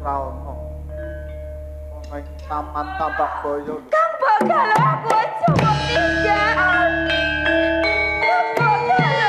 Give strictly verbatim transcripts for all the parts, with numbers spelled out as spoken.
ora ono. Ono ing taman Tambak Boyo. Tambak Galo aku aja mau tinggal. Tambak Galo.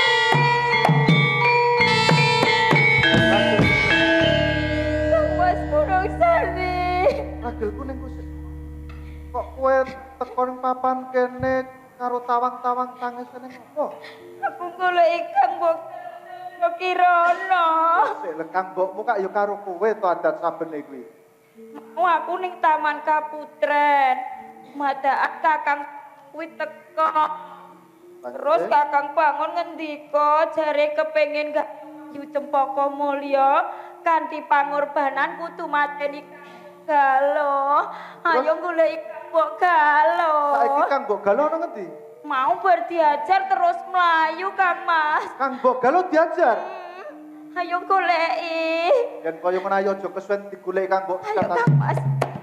Kang Mas Burung Sari. Ragelku ning kusik. Kok kowe teko ning papan kene karo tawang-tawang tangis ning opo? Aku golek ikan mbok Kirono. Sik lekang mbokmu kak ya karo kowe to adat sabene kuwi. Mau aku ning Taman Kaputren. Madakan Kakang kuwi teko. Terus Kakang bangun ngendika jare kepengin gayu Cempaka Mulya kanthi pangorbanan kudu mateni Galo. Ayo golek mbok Galo. Saiki Kang Mbok Galo ono ngendi? Mau berdiajar terus melayu Kang Mas. Kang Mbok Galo diajar. Hmm, ayo goleki. Yen kaya ngono ayo aja kesuwen digoleki Kang Mbok. Ayo Kang Mas.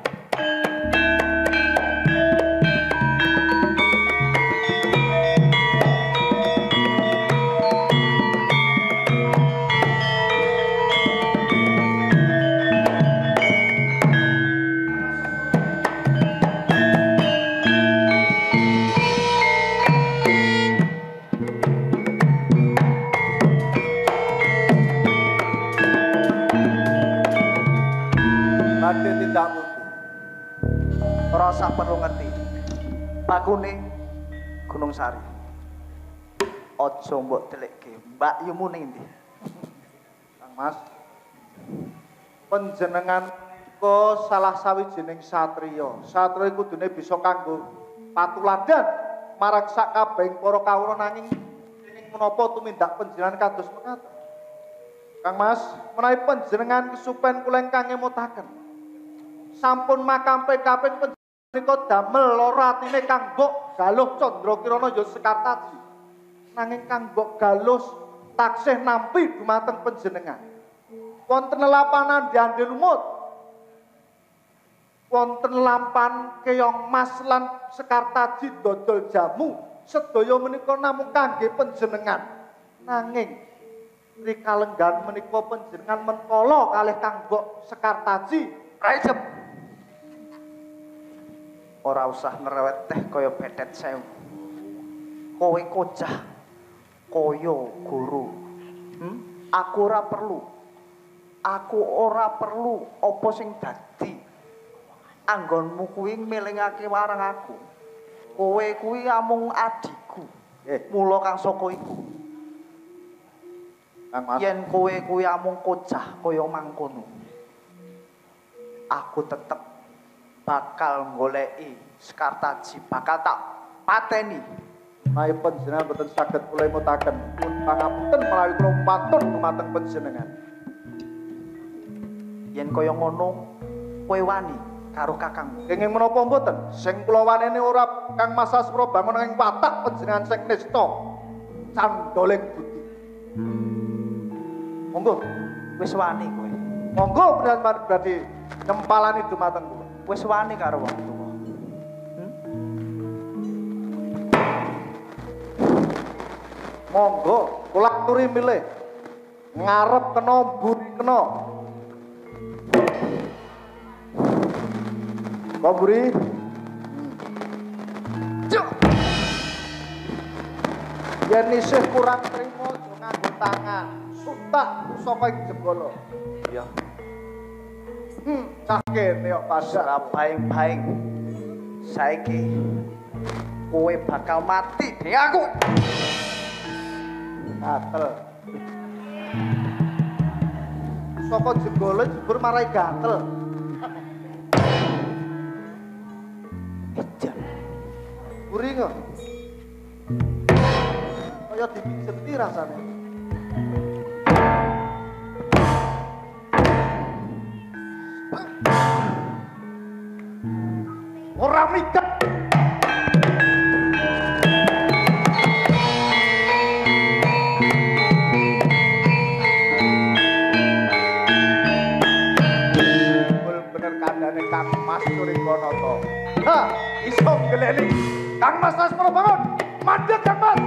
Badhe tindak mutu. Ora usah perlu ngerti. Pakune Gunung Sari. Aja mbok delekke. Mbak yumu ning ndi? Kang Mas. Panjenengan ko salah sawijining satriya. Satriya kudune bisa kanggo patuladan marang sak kabehing para kawula nanging ing menapa tumindak panjenengan kados mekaten. Kang Mas, menawi panjenengan kesupen kula ingkang ngemutaken. Sampun makam P K P panjenengan damel lara atine Kang Mbok Galuh Candra Kirana ya Sekartaji. Nanging Kang Mbok Galuh taksih nampi dumateng panjenengan. Wonten lelapanan diandhe lumut. Wonten lampan Keong Mas lan Sekartaji dodol jamu. Sedaya menika namung kangge panjenengan. Nanging rikalenggan menika panjenengan menkala kalih Kang Mbok Sekartaji. Raijep. Ora usah ngerewet teh kaya betet sewu. Kowe kocah kaya guru. Hmm? Aku ora perlu. Aku ora perlu apa sing dadi anggonmu kuwi ngelingake marang aku. Kowe kuwi amung adikku. Eh, mula kang saka iku. Kang Mas. Yen kowe kuwi amung kocah kaya mangkono. Aku tetep bakal goleki Sekartaji, bakal tak pateni. Menawi panjenengan boten saged kula mutaken, pun pangapunten menawi kula matur dumateng panjenengan. Yen kaya ngono, kowe wani karo kakangmu. Kenging menapa mboten? Sing kula wanene ora Kang Mas Asmara bangun ing watak panjenengan sing nista candoling budi. Monggo, wis wani kowe. Monggo berarti nyempalani dumateng kula. Wis wani karo wong tuwa. Hmm? Monggo, kula aturi milih. Ngarep kena mburi kena. Kok mburi? Cuk. Yen isih kurang trimo aja nganggo tangan. Sutak saka ing jebolo. Iya. Hmm, cah kene kok pasrah baing-baing. Saiki kowe bakal mati dening aku. Gatel. Saka jebole jebur marai gatel. Ejan. Buri kok. Kaya dipijeti rasane. Ora mikir. Bener kandhane Kang Mas Surikono to. Ha, iso ngeleni. Kang Mas Asmara bangun. Mandeg Kang Mas.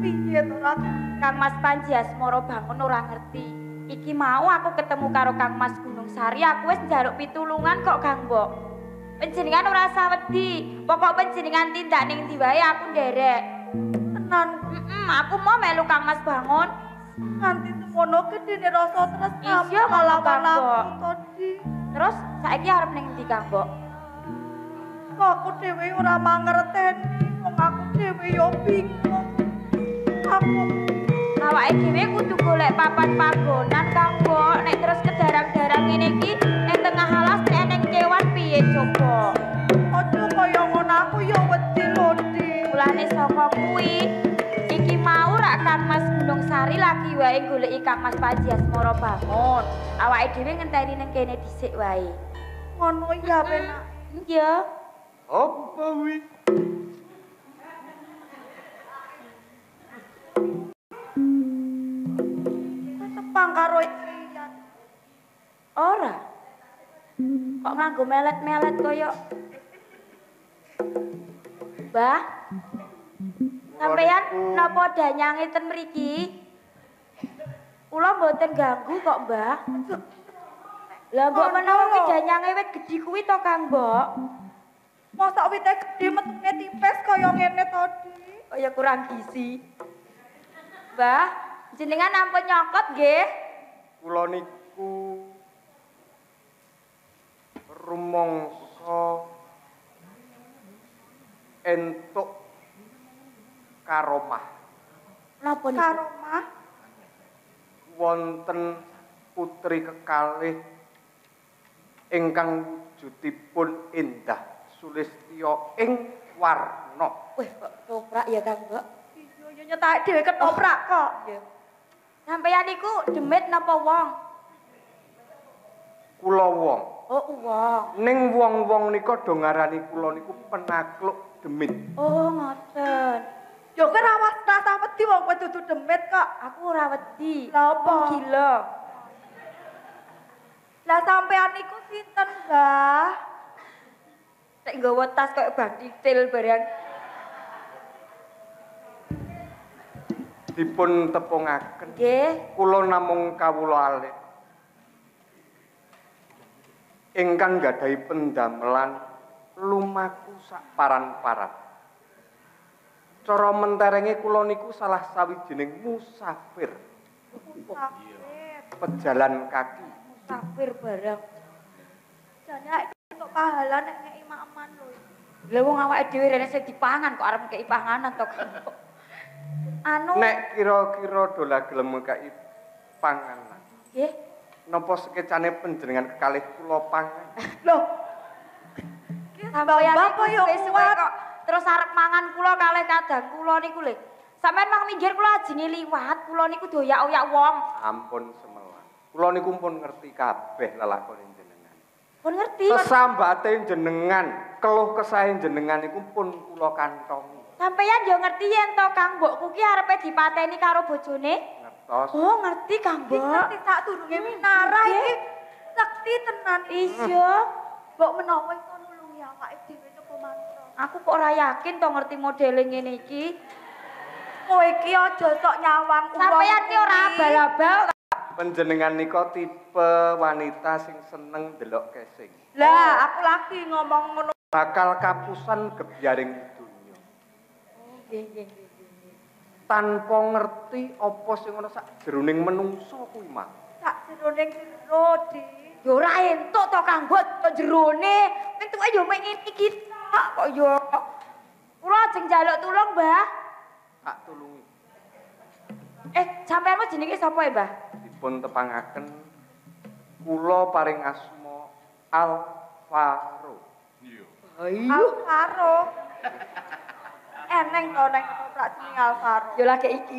piye to Rat? Kang Mas Panji Asmara bangun ora ngerti. Iki mau aku ketemu karo Kang Mas Gunung Sari, aku wis njaluk pitulungan kok Kang Mbok. Panjenengan ora usah wedi. Pokok panjenengan tindak ning ndi wae aku nderek. Tenan, Heeh, aku mau melu Kang Mas bangun. nganti semono gedene rasa tresnamu Iya, kalawan Kang aku Mbok. to Di. Terus saiki arep ning ndi Kang Mbok? Kok aku dhewe ora mangerteni, wong aku dhewe yo bingung. Aku Awake dhewe kudu golek papan panggonan Kang Mbok. Nek terus kedarang-darang ngene iki ning tengah alas nek eneng kewan piye coba? aja kaya ngono aku yo wedi lho Di. Mulane saka kuwi iki mau rak Kang Mas Gunung Sari lagi wae goleki Kang Mas Panji Asmara bangun. Awake dhewe ngenteni ning kene dhisik wae. Ngono ya penak. Iya. Apa kuwi? Tepang karo iyan. Ora. Kok nganggo melet-melet kaya Mbah. Sampeyan napa danyange ten mriki? Kula mboten ganggu kok, Mbah. Lah mbok menawa kuwi danyange wit gedhi kuwi to, Kang Mbok? Mosok wite gedhe metune tipis kaya ngene to Di. Kaya kurang gizi. Mbah, jenengan ampun nyokot nggih. Kula niku rumangsa entuk karomah Napa niku? Karo mah wonten putri kekalih ingkang wujudipun endah sulistya ing warna. Wih, kok toprak ya, Kang Mbok? iya yo nyetak dhewe ketoprak kok. Iya. Sampeyan niku demit napa wong? Kula wong. Oh, wong. Ning wong-wong nika do ngarani kula niku penakluk demit. Oh, ngoten. Yo kowe ra rasa wedi wong kowe dudu demit kok. Aku ora wedi. Lah apa? Wong gila. Lah sampean niku sinten, Mbah? Nek nggawa tas kok bang titil barang. Dipun tepungaken. Nggih. Kula namung kawula alih. Ingkang gadahi pendamelan lumaku sak paran-paran. Cara menterenge kula niku salah sawijining musafir. Musafir. Pejalan kaki. Musafir barang. Jane entuk pahala nek ngeki makman lho. Lah wong awake dhewe rene sing dipangan kok arep ngekeki panganan to, Kang. Anu. Nek kira-kira dola gelem ngekeki panganan. Nggih. Napa sekecane panjenengan kekalih kula pangan? Lho, Sampeyan Mbah niku kaya wis suwe kuat. kok terus arep mangan kula kalih kadang kula niku lho. Sampeyan mang minggir kula ajine liwat, kula niku doyak-oyak wong. Ampun semelan. Kula niku pun ngerti kabeh lelakon jenengan. Pun ngerti. kok. Sesambate jenengan, keluh kesahe jenengan niku pun kula kantongi. Sampeyan yo ngerti yen to Kang Mbokku ki arepe dipateni karo bojone? Ngertos. Oh, ngerti Kang Mbok. ngerti sak durunge minara iki sekti tenan. Iya. Mbok menawa iso nulungi awake dhewe coba mantra. Aku kok ora yakin to ngerti modele ngene iki. Kowe iki aja sok nyawang uang. Sampeyan ki ora kuwi. abal-abal. Panjenengan nika tipe wanita sing seneng delok casing. Lah, aku lagi ngomong ngono. Bakal kapusan gebyaring donya. Oh, nggih nggih nggih. Tanpa ngerti apa sing ana sak jeroning menungso kuwi mah. Sak jeroning jero, Di. Yo ora entuk to Kang Mbok to jerone. Ning tuke yo mek ngene iki tok kok yo. Kula ajeng njaluk tulung, Mbah. Tak tulungi. Eh, sampeyanmu jenenge sapa ya, Mbah? Dipun tepangaken kula paring asma Alvaro. Alvaro. Eneng to nek ketoprak jeneng Alvaro. Yo lagi iki.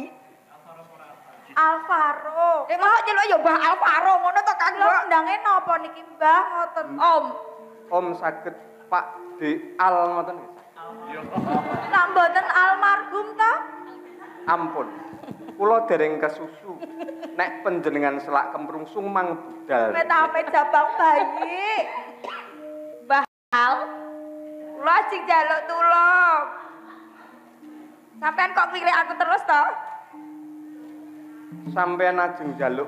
Alvaro. Eh, mosok nyeluk yo Mbah Alvaro ngono to Kang Lho Mbok? ndange napa niki Mbah ngoten? Om. Om saged Pak D Al ngoten nggih. Lah mboten almarhum to? Ampun. Kula dereng kesusu. Nek panjenengan selak kemrungsung mang budal. Metape jabang bayi. Mbah Al. Kula ajeng njaluk tulung. Sampeyan kok ngirik aku terus to? sampeyan ajeng njaluk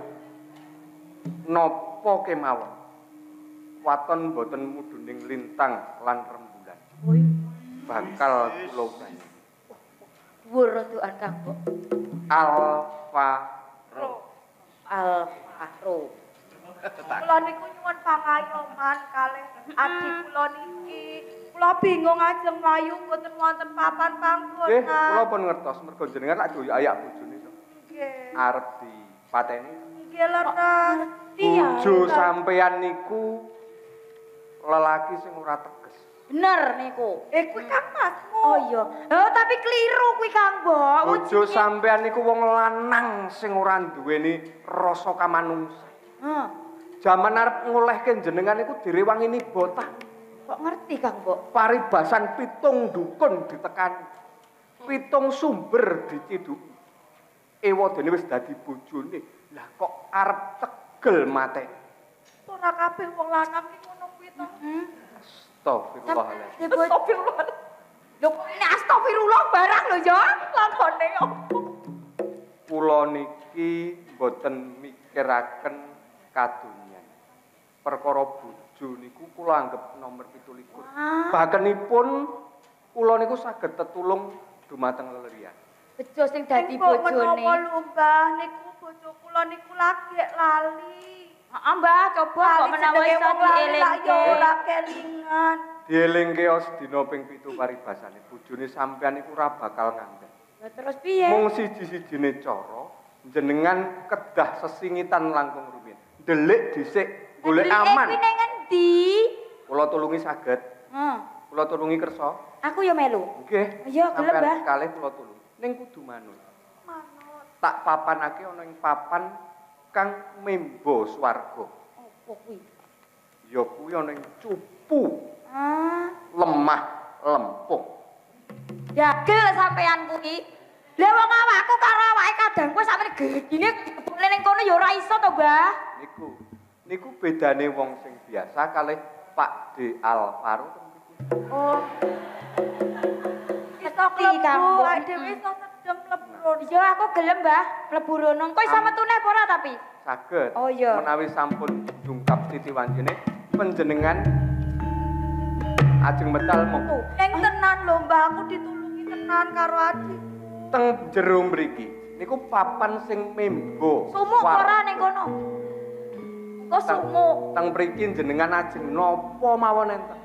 napa kemawon. Waton boten mudhuning lintang lan rembulan. Bakal kula banyu. Dhuwur rondokan Kang Mbok. Alfaro. Alfaro. Kula niku nyuwun pangayoman kalih adik kula niki. Kula bingung ajeng mlayu mboten wonten papan panggonan. Nggih, kula pun ngertos mergo jenengan lak doyak ayak bojone to. Nggih. Arep dipateni. Nggih leres. Bojo sampeyan niku lelaki sing ora teges. Bener niku. Eh kuwi Kang Masmu. Oh iya. Oh tapi keliru kuwi Kang Mbok. Bojo sampeyan niku wong lanang sing ora duweni rasa kamanungsan. Heeh. Jaman arep ngolehke jenengan niku direwangi nibota. Kok ngerti Kang Mbok? Paribasan pitung dukun ditekani. Pitung sumber diciduki. Ewadene wis dadi bojone. Lah kok arep tegel mate. Ora kabeh wong lanang iki ngono kuwi to. Astagfirullahaladzim. Astagfirullah. Lho ini astagfirullah barang lho ya. Lakone opo? Kula niki mboten mikiraken kadonyan. Perkara bojo niku kula anggap nomor pitulikur. Ah. Bakenipun kula niku saged tetulung dumateng lelerian. Bejo sing dadi Menapa bojone. lho Mbah niku bojo kula niku lagi lali. Heeh Mbah, coba kok menawa iso dielingke. Ora kelingan. Dielingke sedina ping pitu paribasane bojone sampeyan iku ora bakal ngandel. Lah terus piye? Mung siji-sijine cara jenengan kedah sesingitan langkung rumiyin. Delik dhisik golek aman. Kuwi ning endi? Kula tulungi saged. Heeh. Kula tulungi kersa. Aku ya melu. Nggih. Iya, gelem, sampeyan Mbah. kalih kula tulungi. Ning kudu manut. Manut. Tak papanake ana ing papan kang membo swarga. Opo kuwi? Ya kuwi ana ing cupu. Ah, Lemah lempung. dagel sampean kuwi. Lah wong awakku karo awake kadang kuwi sakmene gegine dibukne ning kono ya ora iso to, Mbah. Niku. Niku bedane wong sing biasa kalih Pak D Alvaro ten mriku. Oh. Iso Ngerti, Kang. klebu, awake dhewe iso sedeng mlebu. Iya aku gelem, Mbah. Mlebu rono. Engko iso metune apa ora tapi? Saged. Oh, iya. Menawi sampun dungkap titi wancine panjenengan ajeng metal monggo. Ning tenan lho Mbah, aku ditulungi tenan karo adik. Teng jero mriki niku papan sing membo. Sumuk swarga. ora ning kono. Engko Teng- sumuk. Teng mriki jenengan ajeng napa mawon enten.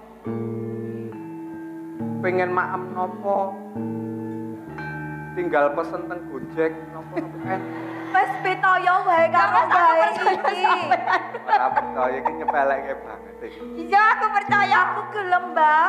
Pengen maem napa? Tinggal pesen teng Gojek napa napa en. Wis pitaya wae karo Karo Mbah aku iki. percaya. Ora percaya iki nyepelekke banget iki. Iya aku percaya. Aku gelem, Mbah.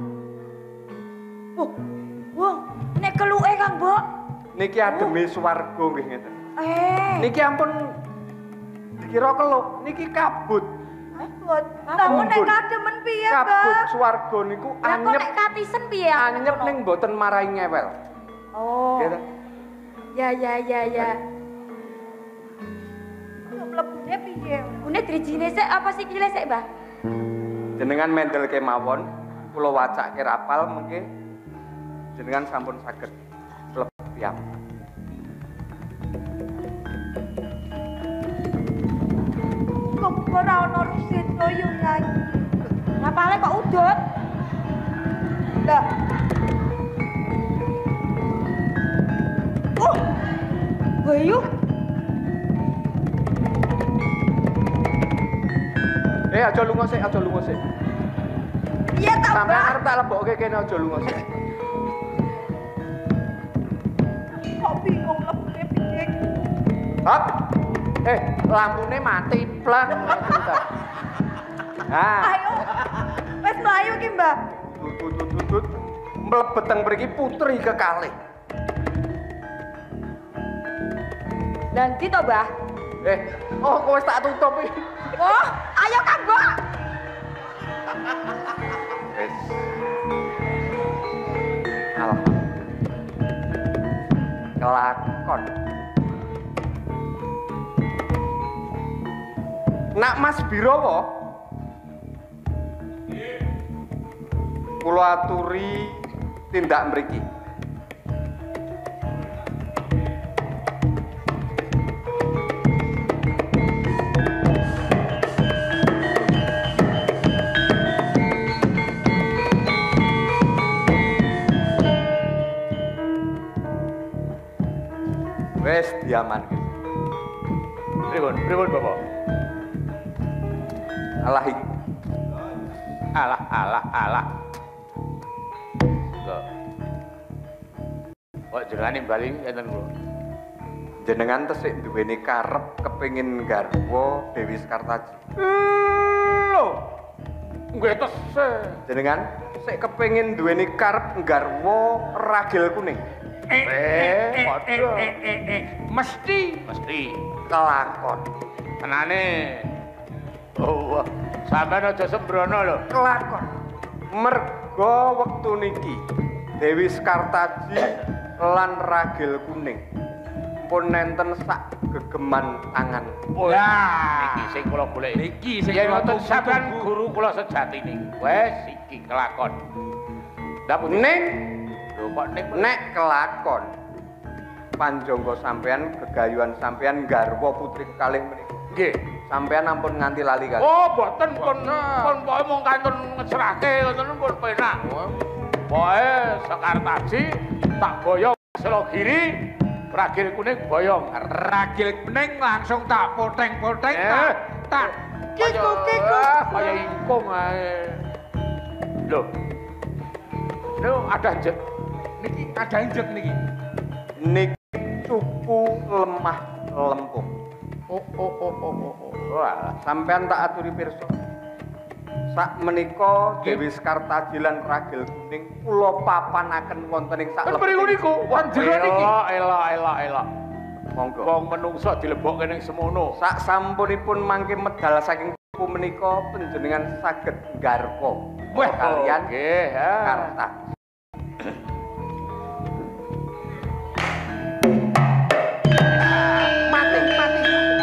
Oh, wong nek keluke Kang Mbok. Niki ademe swarga nggih ngeten. Eh, Niki ampun dikira keluk, niki kabut. Kabut. Tapi nek kademen piye, Kabut Mbah? swarga niku lah kok anyep nek katisen piye? anyep ning mboten marai ngewel. Oh. Nggih ta? Ya ya ya ya. Mlebune piye? Une drijine sik apa sikile sik, Mbah? Jenengan mendel kemawon, kula wacake rapal mengke jenengan sampun saged mlebu tiyang. Kok ora ono rusitno yo Yai. Rapale kok udut? Lah. Oh. Bayu. Eh aja lunga sik, aja lunga sik. Piye ta, Sampeyan Mbah? arep tak lebokke kene aja lunga sik. Kok bingung mlebune piye? Hop. Eh, lampune mati plek. Nah, Ayo. Wis mlayu ki, Mbah. tutut tutut mlebet teng mriki putri kekalih. Nanti to, Mbah. Eh, oh kowe wis tak tutup iki. Oh, ayo Kang Mbok. Wis. Alhamdulillah. Kelakon. Nak Mas Birowo? Kula aturi tindak mriki. diaman. Pripun, pripun Bapak? Alah iki. Alah, alah, alah. Kok. Kok jenengane bali enten kula. Jenengan tesih duweni karep kepengin garwa Dewi Sekartaji. Lho. Nggih tesih. Jenengan sik kepengin duweni karep garwa ragil kuning. Eh, padha. Mesti, mesti Kelakon. tenane. Oh, wah. Sampeyan aja sembrono lho. Kelakon. Merga wektu niki Dewi Sekartaji lan ragil kuning pun nenten sak gegeman tangan. Oh, niki sing kula golek. Niki sing kula tunggu. Sampeyan guru kula sejati niki. Wes iki kelakon. Ndapun Ning lho kok ning nek kelakon panjangga sampean gegayuhan sampean garwa putri kalih menika. nggih. Sampean ampun nganti lali kali. Oh, mboten pun pun pokoke mung kantun ngecerake ngoten pun penak. Pokoke Sekartaji tak boyong Selogiri, ragil kuning boyong. Ragil kuning langsung tak poteng-poteng tak tak kiku-kiku kaya ingkung ae. Lho. Lho ada njek. Niki ada njek niki. Niki cupu lemah lempung. Oh oh oh oh oh. Wah, sampean tak aturi pirsa. Sak menika Dewi Sekartaji lan ragil kuning kula papanaken wonten ing sak Mriku niku wanjira niki. Elok elok elok. Monggo. Wong menungso dilebokke ning semono. Sak sampunipun mangke medal saking cupu menika panjenengan saged nggarwa Wah, kalian nggih, ha. Karta. Mati mati.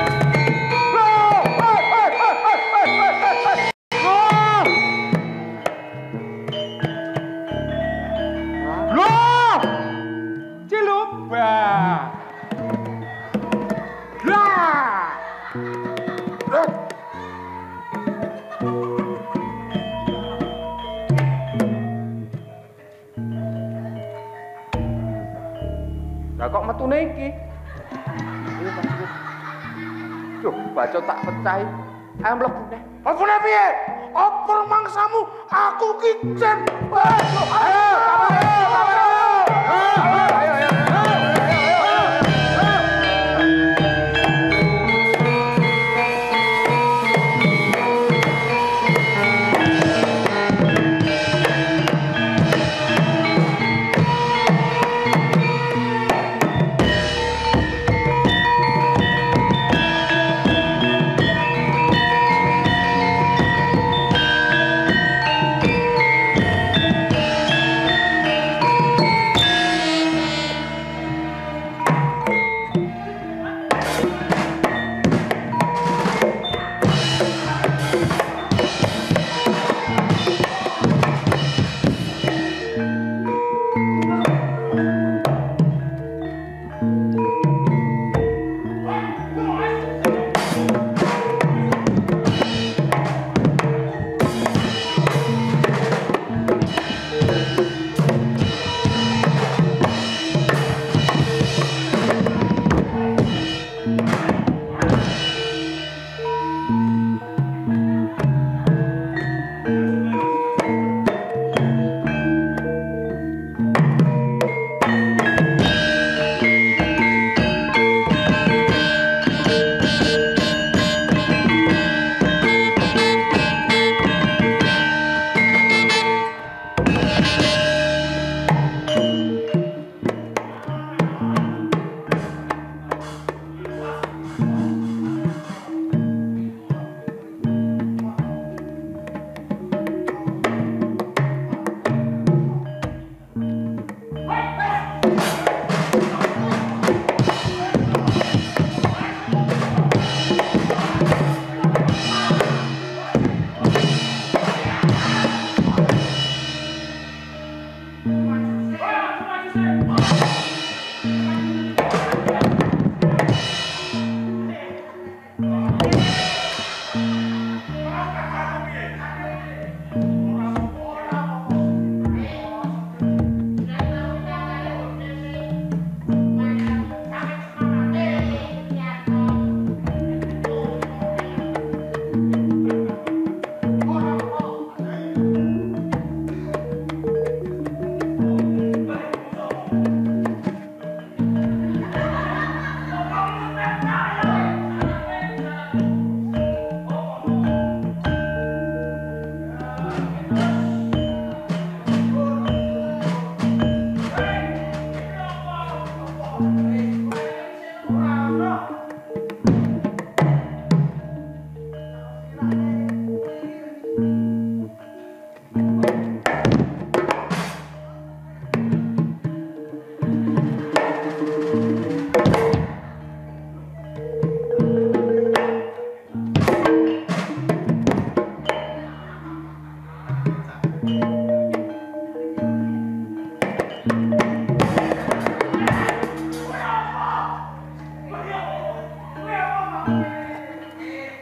Lah kok metune iki? Duh, baca tak pecahi. Ayo mlebu neh. Apa piye? Apa mangsamu? Aku ki jen. Ayo, ayo,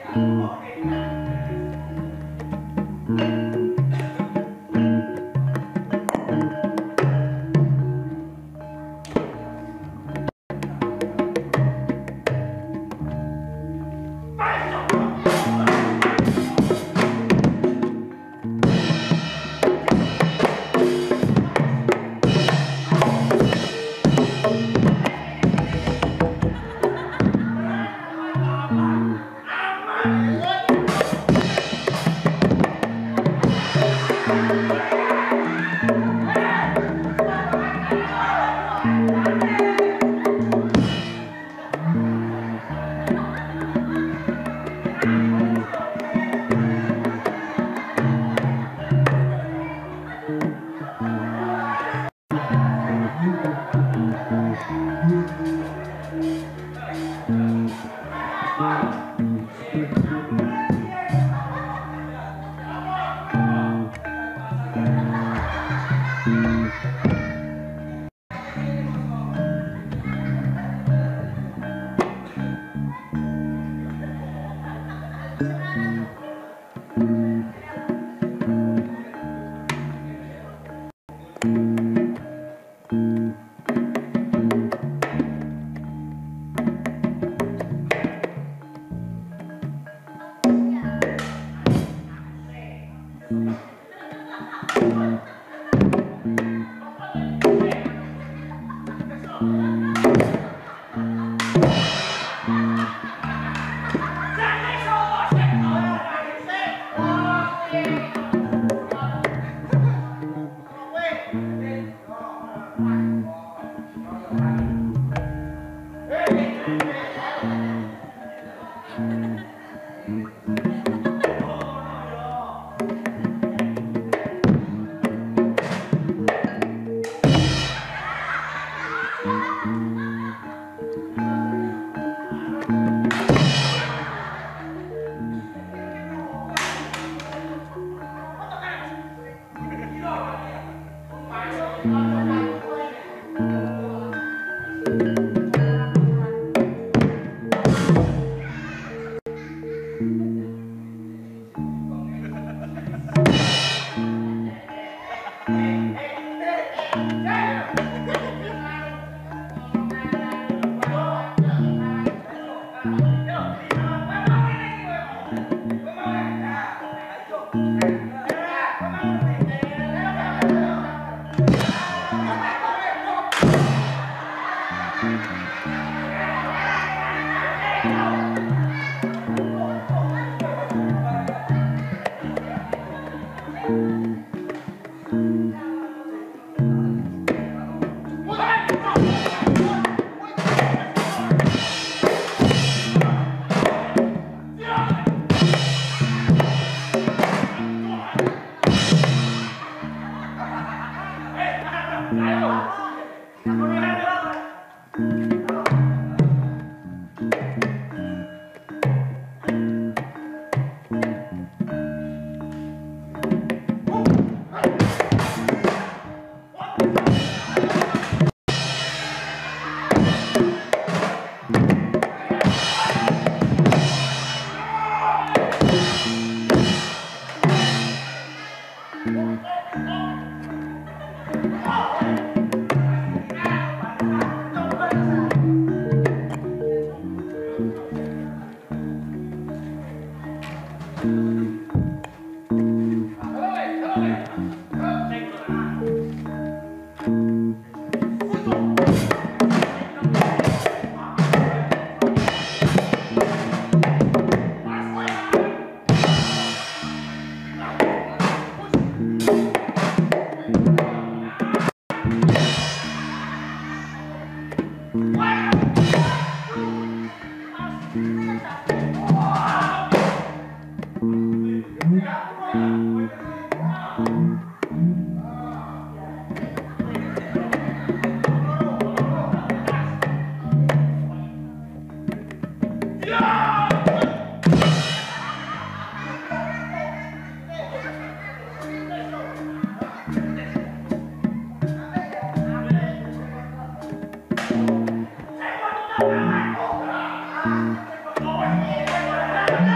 Wow!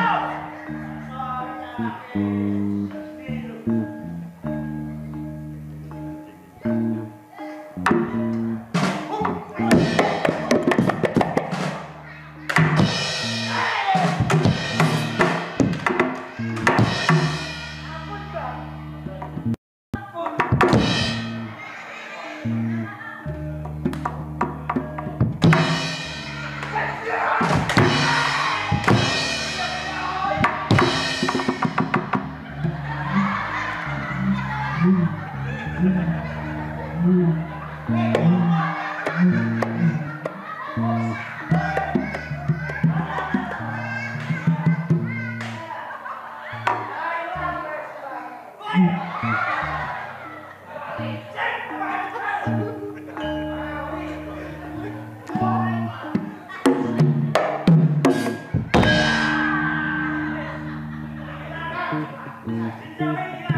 Jangan